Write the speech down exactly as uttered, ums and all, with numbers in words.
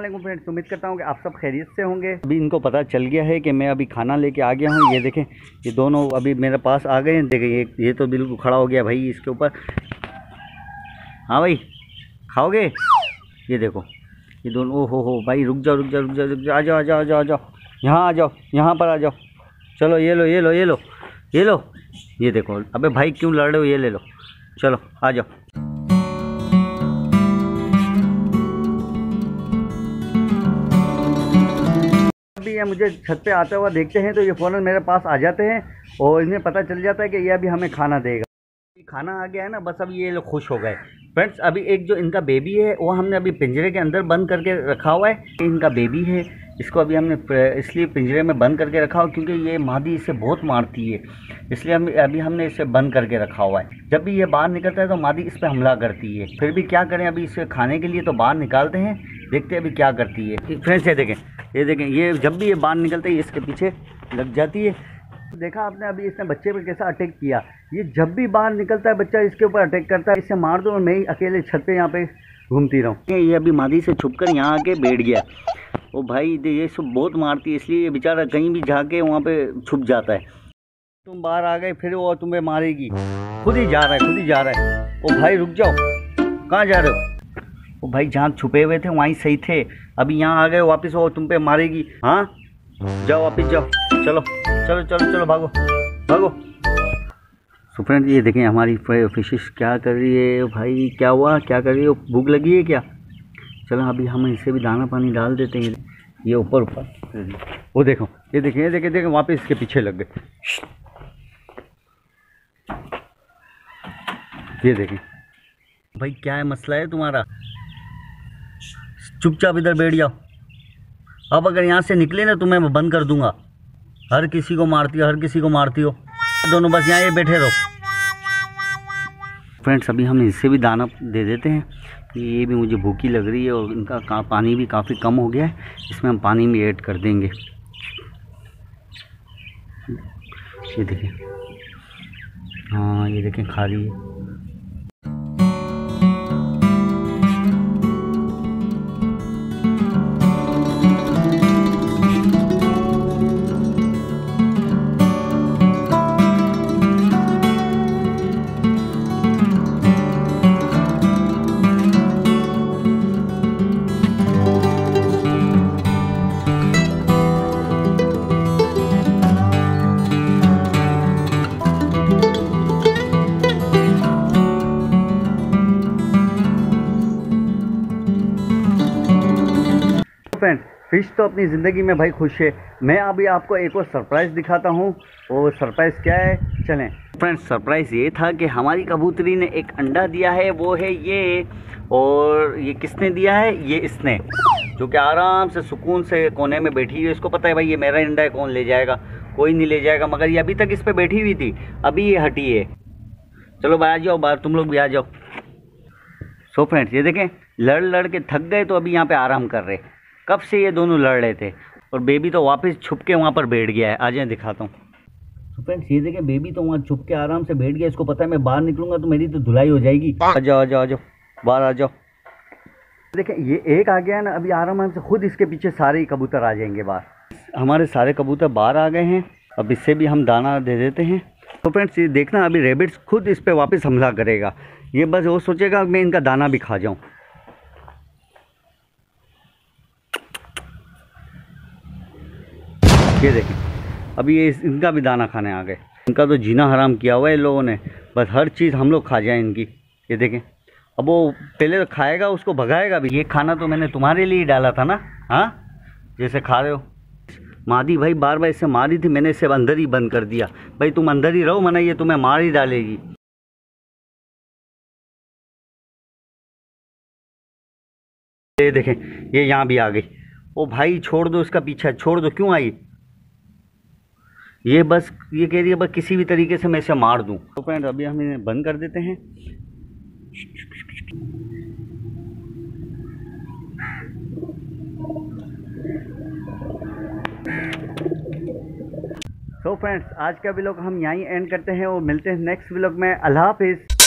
वालेकुम फ्रेंड्स, उम्मीद करता हूँ कि आप सब खैरियत से होंगे। अभी इनको पता चल गया है कि मैं अभी खाना लेके आ गया हूँ। ये देखें, ये दोनों अभी मेरे पास आ गए हैं। देखें ये ये तो बिल्कुल खड़ा हो गया भाई इसके ऊपर। हाँ भाई, खाओगे? ये देखो ये दोनों। ओ हो हो भाई, रुक जाओ रुक जाओ रुक जाओ रुक जाओ, आ जाओ आ जाओ आ जाओ आ जाओ, यहाँ आ जाओ, यहाँ पर आ जाओ। चलो ये लो ये लो ये लो ये लो। ये देखो, अबे भाई क्यों लड़ रहे हो? ये ले लो, चलो आ जाओ। अभी ये मुझे छत पे आता हुआ देखते हैं तो ये फ़ौरन मेरे पास आ जाते हैं और इन्हें पता चल जाता है कि ये अभी हमें खाना देगा। खाना आ गया है ना, बस अभी ये लोग खुश हो गए। फ्रेंड्स, अभी एक जो इनका बेबी है वो हमने अभी पिंजरे के अंदर बंद करके रखा हुआ है। इनका बेबी है, इसको अभी हमने इसलिए पिंजरे में बंद करके रखा हुआ क्योंकि ये मादी इसे बहुत मारती है, इसलिए हम अभी हमने इसे बंद करके रखा हुआ है। जब भी ये बाहर निकलता है तो मादी इस पर हमला करती है। फिर भी क्या करें, अभी इसे खाने के लिए तो बाहर निकालते हैं, देखते हैं अभी क्या करती है। फ्रेंड्स ये देखें ये देखें ये जब भी ये बाहर निकलता है इसके पीछे लग जाती है। देखा आपने अभी इसने बच्चे पे कैसा अटैक किया। ये जब भी बाहर निकलता है बच्चा इसके ऊपर अटैक करता है। इसे मार दो और मैं ही अकेले छत पे यहाँ पे घूमती रहूँ। ये अभी मादी से छुपकर यहाँ आके बैठ गया। ओ भाई ये सब बहुत मारती है, इसलिए ये बेचारा कहीं भी जाके वहाँ पे छुप जाता है। तुम बाहर आ गए फिर वो तुम्हें मारेगी। खुद ही जा रहा है खुद ही जा रहा है। ओ भाई रुक जाओ, कहाँ जा रहे हो? ओ भाई जहाँ छुपे हुए थे वहीं सही थे, अभी यहाँ आ गए वापस वो तुम पे मारेगी। हाँ जाओ वापस जाओ, चलो चलो चलो चलो भागो भागो। तो फ्रेंड ये देखें हमारी फिशिश क्या कर रही है। भाई क्या हुआ, क्या कर रही है? भूख लगी है क्या? चलो अभी हम इसे भी दाना पानी डाल देते हैं। ये ऊपर ऊपर वो देखो, ये देखें ये देखें देखें वापस इसके पीछे लग गए। ये देखें भाई क्या है मसला है तुम्हारा? चुपचाप इधर बैठ जाओ। अब अगर यहाँ से निकले ना तुम्हें मैं बंद कर दूंगा। हर किसी को मारती हो हर किसी को मारती हो। दोनों बस यहाँ ये बैठे रहो। फ्रेंड्स अभी हम इससे भी दाना दे देते हैं। ये भी मुझे भूखी लग रही है और इनका का पानी भी काफ़ी कम हो गया है, इसमें हम पानी भी ऐड कर देंगे। ये देखें, हाँ ये देखें खा रही है। फ्रेंड फिश तो अपनी ज़िंदगी में भाई खुश है। मैं अभी आपको एक और सरप्राइज़ दिखाता हूँ। वो सरप्राइज़ क्या है, चलें। फ्रेंड्स सरप्राइज़ ये था कि हमारी कबूतरी ने एक अंडा दिया है, वो है ये। और ये किसने दिया है? ये इसने, जो कि आराम से सुकून से कोने में बैठी है। इसको पता है भाई ये मेरा अंडा है, कौन ले जाएगा? कोई नहीं ले जाएगा। मगर ये अभी तक इस पर बैठी हुई थी, अभी ये हटी है। चलो भाई आ जाओ बाहर, तुम लोग भी आ जाओ। सो फ्रेंड्स ये देखें लड़ लड़ के थक गए तो अभी यहाँ पे आराम कर रहे। कब से ये दोनों लड़ रहे थे और बेबी तो वापस छुप के वहाँ पर बैठ गया है। आ जाए दिखाता हूँ। तो फ्रेंड्स ये देखें बेबी तो वहाँ छुप के आराम से बैठ गया। इसको पता है मैं बाहर निकलूंगा तो मेरी तो धुलाई हो जाएगी। आ जाओ आ जाओ आ जाओ बाहर आ जाओ। देखें ये एक आ गया है ना, अभी आराम से खुद इसके पीछे सारे ही कबूतर आ जाएंगे बाहर। हमारे सारे कबूतर बाहर आ गए हैं, अब इससे भी हम दाना दे देते हैं। तो फ्रेंड्स ये देखना अभी रेबिट्स खुद इस पर वापस हमला करेगा। ये बस वो सोचेगा मैं इनका दाना भी खा जाऊँ। ये देखें अभी ये इनका भी दाना खाने आ गए। इनका तो जीना हराम किया हुआ है इन लोगों ने, बस हर चीज़ हम लोग खा जाएं इनकी। ये देखें अब वो पहले तो खाएगा, उसको भगाएगा भी। ये खाना तो मैंने तुम्हारे लिए ही डाला था ना, हाँ जैसे खा रहे हो। मादी भाई बार बार इससे मारी थी, मैंने इसे अंदर ही बंद कर दिया। भाई तुम अंदर ही रहो, मना ये तुम्हें मार ही डालेगी। ये देखें ये यहाँ भी आ गई। ओ भाई छोड़ दो इसका पीछा, छोड़ दो। क्यों आई? ये बस ये कह रही है बस किसी भी तरीके से मैं इसे मार दूं। तो फ्रेंड अभी हम इन्हें बंद कर देते हैं। तो फ्रेंड्स आज का व्लॉग हम यहीं एंड करते हैं और मिलते हैं नेक्स्ट व्लॉग में। अल्लाह हाफिज़।